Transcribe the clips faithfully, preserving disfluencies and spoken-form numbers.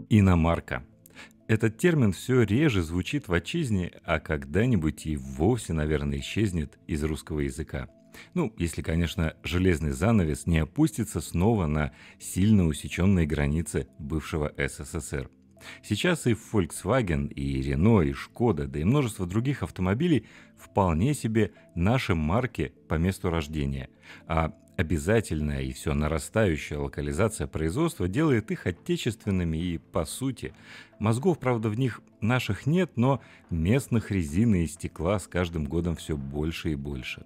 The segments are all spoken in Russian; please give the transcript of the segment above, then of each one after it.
Иномарка. Этот термин все реже звучит в отчизне, а когда-нибудь и вовсе, наверное, исчезнет из русского языка. Ну, если, конечно, железный занавес не опустится снова на сильно усеченные границы бывшего эс эс эс эр. Сейчас и Volkswagen, и Renault, и Skoda, да и множество других автомобилей вполне себе наши марки по месту рождения, а обязательная и все нарастающая локализация производства делает их отечественными и, по сути, мозгов, правда, в них наших нет, но местных резины и стекла с каждым годом все больше и больше.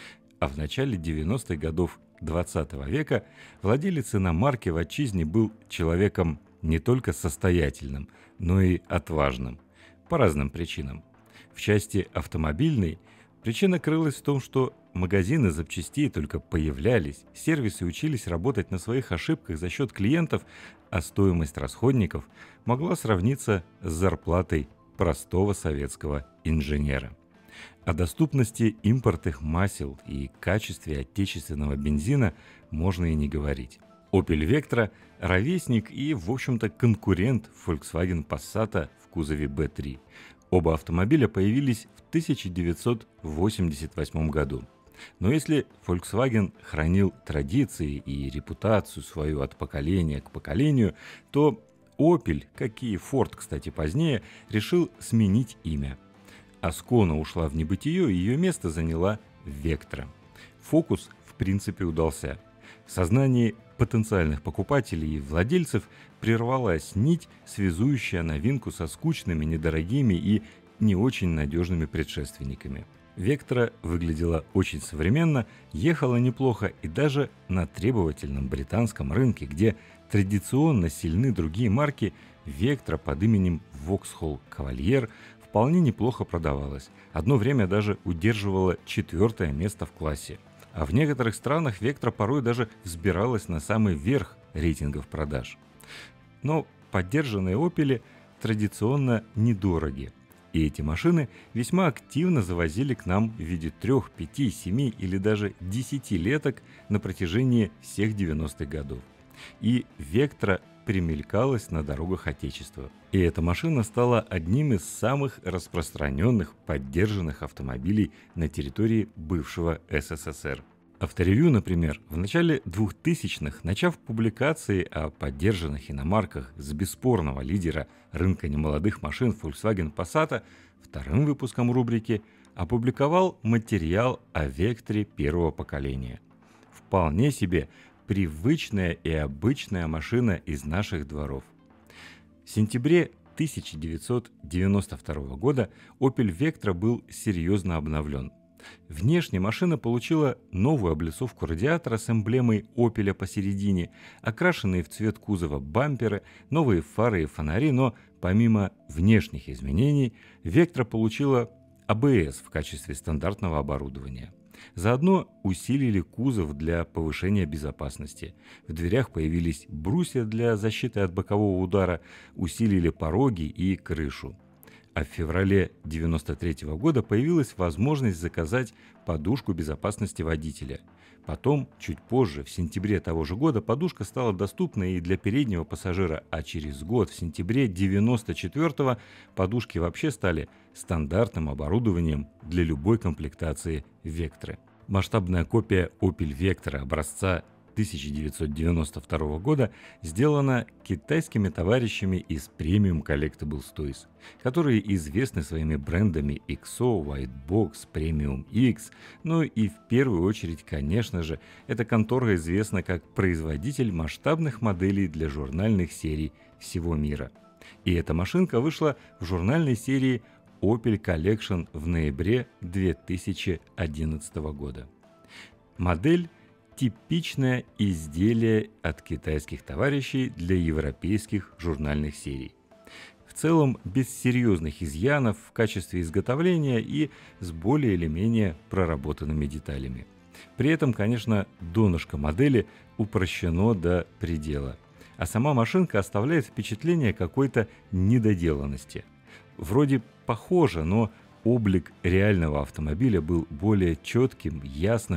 А в начале девяностых годов двадцатого века владелец иномарки в отчизне был человеком не только состоятельным, но и отважным. По разным причинам. В части автомобильной причина крылась в том, что магазины запчастей только появлялись, сервисы учились работать на своих ошибках за счет клиентов, а стоимость расходников могла сравниться с зарплатой простого советского инженера. О доступности импортных масел и качестве отечественного бензина можно и не говорить. Opel Vectra – ровесник и, в общем-то, конкурент Volkswagen Passat в кузове бэ три. Оба автомобиля появились в тысяча девятьсот восемьдесят восьмом году. Но если Volkswagen хранил традиции и репутацию свою от поколения к поколению, то Opel, как и Ford, кстати, позднее, решил сменить имя. Ascona ушла в небытие, и ее место заняла Vectra. Фокус, в принципе, удался. В сознании потенциальных покупателей и владельцев прервалась нить, связующая новинку со скучными, недорогими и не очень надежными предшественниками. Vectra выглядела очень современно, ехала неплохо и даже на требовательном британском рынке, где традиционно сильны другие марки, Vectra под именем Vauxhall Cavalier вполне неплохо продавалась. Одно время даже удерживала четвертое место в классе. А в некоторых странах Vectra порой даже взбиралась на самый верх рейтингов продаж. Но поддержанные Opel традиционно недороги. И эти машины весьма активно завозили к нам в виде трех, пяти, семи или даже десяти леток на протяжении всех девяностых годов. И Vectra примелькалась на дорогах Отечества. И эта машина стала одним из самых распространенных поддержанных автомобилей на территории бывшего эс эс эс эр. Авторевью, например, в начале двухтысячных, начав публикации о поддержанных иномарках с бесспорного лидера рынка немолодых машин Volkswagen Passat, вторым выпуском рубрики опубликовал материал о Vectra первого поколения. Вполне себе привычная и обычная машина из наших дворов. В сентябре тысяча девятьсот девяносто второго года Opel Vectra был серьезно обновлен. Внешне машина получила новую облицовку радиатора с эмблемой Opel посередине, окрашенные в цвет кузова бамперы, новые фары и фонари, но помимо внешних изменений, Vectra получила а бэ эс в качестве стандартного оборудования. Заодно усилили кузов для повышения безопасности. В дверях появились брусья для защиты от бокового удара, усилили пороги и крышу. А в феврале девяносто третьего года появилась возможность заказать подушку безопасности водителя. Потом, чуть позже, в сентябре того же года, подушка стала доступна и для переднего пассажира, а через год, в сентябре девяносто четвёртого, подушки вообще стали стандартным оборудованием для любой комплектации Vectra. Масштабная копия Opel Vectra образца тысяча девятьсот девяносто второго года сделана китайскими товарищами из Premium Collectibles Toys, которые известны своими брендами икс о, White Box, Premium X, ну и в первую очередь, конечно же, эта контора известна как производитель масштабных моделей для журнальных серий всего мира. И эта машинка вышла в журнальной серии Opel Collection в ноябре две тысячи одиннадцатого года. Модель типичное изделие от китайских товарищей для европейских журнальных серий. В целом без серьезных изъянов в качестве изготовления и с более или менее проработанными деталями. При этом, конечно, донышко модели упрощено до предела, а сама машинка оставляет впечатление какой-то недоделанности. Вроде похоже, но облик реального автомобиля был более четким, ясным,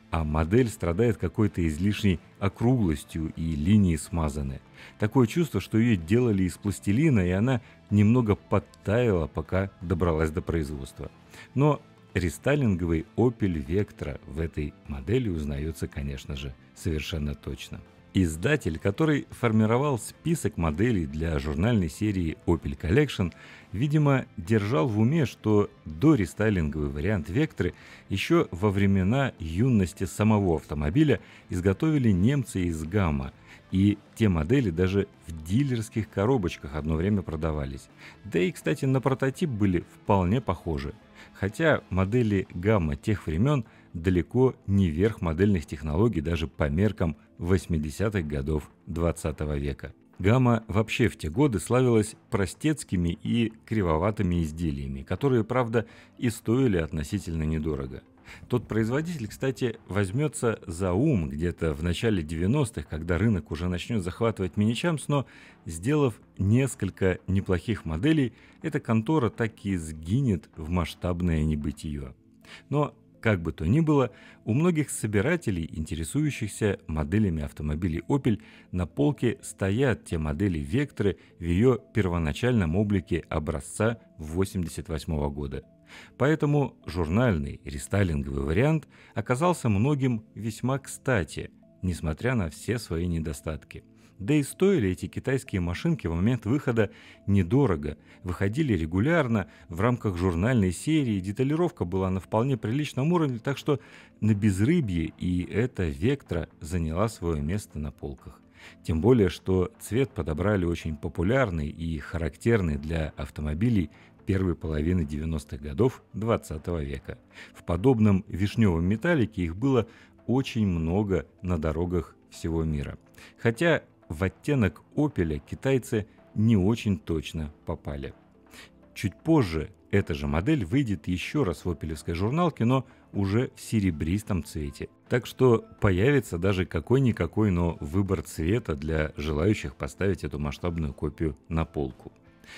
а модель страдает какой-то излишней округлостью и линии смазаны. Такое чувство, что ее делали из пластилина, и она немного подтаяла, пока добралась до производства. Но рестайлинговый Opel Vectra в этой модели узнается, конечно же, совершенно точно. Издатель, который формировал список моделей для журнальной серии Opel Collection, видимо, держал в уме, что дорестайлинговый вариант Vectra еще во времена юности самого автомобиля изготовили немцы из Гамма, и те модели даже в дилерских коробочках одно время продавались. Да и, кстати, на прототип были вполне похожи. Хотя модели Гамма тех времен далеко не верх модельных технологий даже по меркам восьмидесятых годов двадцатого века. Гамма вообще в те годы славилась простецкими и кривоватыми изделиями, которые, правда, и стоили относительно недорого. Тот производитель, кстати, возьмется за ум где-то в начале девяностых, когда рынок уже начнет захватывать мини-чамс, но, сделав несколько неплохих моделей, эта контора так и сгинет в масштабное небытие. Но, как бы то ни было, у многих собирателей, интересующихся моделями автомобилей Opel, на полке стоят те модели Vectra в ее первоначальном облике образца восемьдесят восьмого года. Поэтому журнальный рестайлинговый вариант оказался многим весьма кстати, несмотря на все свои недостатки. Да и стоили эти китайские машинки в момент выхода недорого, выходили регулярно в рамках журнальной серии, деталировка была на вполне приличном уровне, так что на безрыбье и эта Vectra заняла свое место на полках. Тем более, что цвет подобрали очень популярный и характерный для автомобилей первой половины девяностых годов двадцатого века. В подобном вишневом металлике их было очень много на дорогах всего мира. Хотя в оттенок Opel китайцы не очень точно попали. Чуть позже эта же модель выйдет еще раз в опелевской журналке, но уже в серебристом цвете. Так что появится даже какой-никакой, но выбор цвета для желающих поставить эту масштабную копию на полку.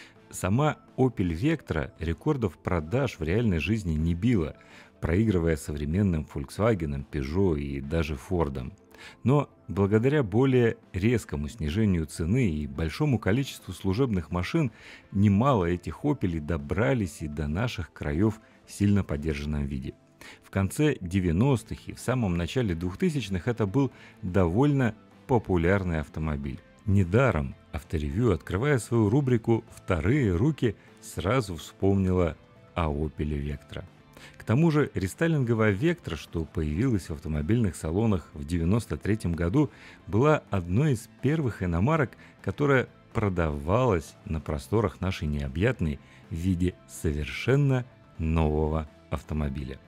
Сама Opel Vectra рекордов продаж в реальной жизни не била, проигрывая современным Volkswagen, Peugeot и даже Ford. Но благодаря более резкому снижению цены и большому количеству служебных машин, немало этих Opel добрались и до наших краев в сильно поддержанном виде. В конце девяностых и в самом начале двухтысячных это был довольно популярный автомобиль. Недаром Авторевью, открывая свою рубрику «Вторые руки», сразу вспомнила о Opel Vectra. К тому же рестайлинговая Vectra, что появилась в автомобильных салонах в девяносто третьем году, была одной из первых иномарок, которая продавалась на просторах нашей необъятной в виде совершенно нового автомобиля.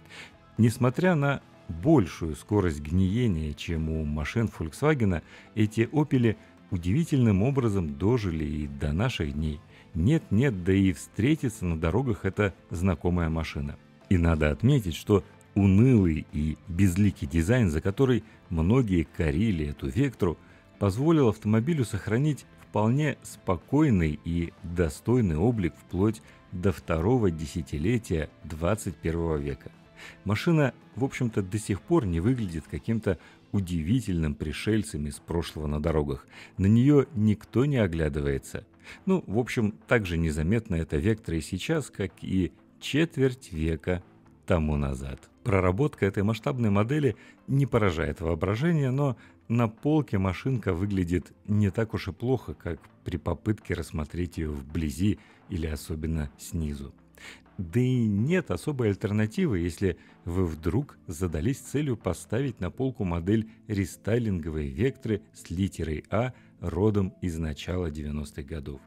Несмотря на большую скорость гниения, чем у машин Volkswagen, эти Opel удивительным образом дожили и до наших дней. Нет-нет, да и встретится на дорогах эта знакомая машина. И надо отметить, что унылый и безликий дизайн, за который многие корили эту Vectra, позволил автомобилю сохранить вполне спокойный и достойный облик вплоть до второго десятилетия двадцать первого века. Машина, в общем-то, до сих пор не выглядит каким-то удивительным пришельцем из прошлого на дорогах. На нее никто не оглядывается. Ну, в общем, так же незаметно эта Vectra и сейчас, как и четверть века тому назад. Проработка этой масштабной модели не поражает воображение, но на полке машинка выглядит не так уж и плохо, как при попытке рассмотреть ее вблизи или особенно снизу. Да и нет особой альтернативы, если вы вдруг задались целью поставить на полку модель рестайлинговой Vectra с литерой А родом из начала девяностых годов.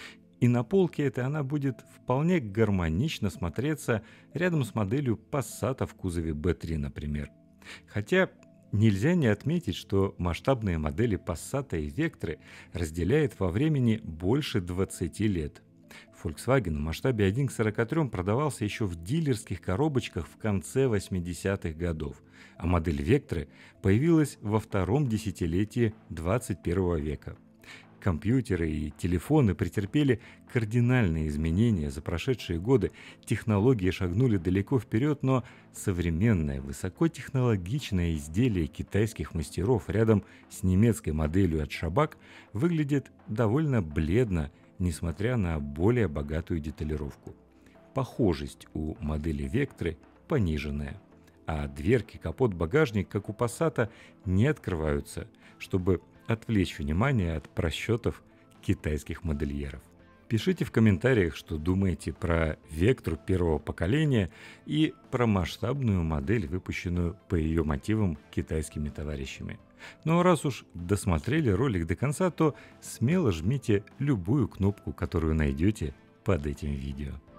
И на полке этой она будет вполне гармонично смотреться рядом с моделью Passat в кузове бэ три, например. Хотя нельзя не отметить, что масштабные модели Passat и Vectra разделяет во времени больше двадцати лет. Volkswagen в масштабе один к сорока трём продавался еще в дилерских коробочках в конце восьмидесятых годов, а модель Vectra появилась во втором десятилетии двадцать первого века. Компьютеры и телефоны претерпели кардинальные изменения за прошедшие годы. Технологии шагнули далеко вперед, но современное высокотехнологичное изделие китайских мастеров рядом с немецкой моделью от Шабак выглядит довольно бледно, несмотря на более богатую деталировку. Похожесть у модели Vectra пониженная, а дверки, капот, багажник, как у Passat, не открываются, чтобы отвлечь внимание от просчетов китайских модельеров. Пишите в комментариях, что думаете про Vectra первого поколения и про масштабную модель, выпущенную по ее мотивам китайскими товарищами. Ну а раз уж досмотрели ролик до конца, то смело жмите любую кнопку, которую найдете под этим видео.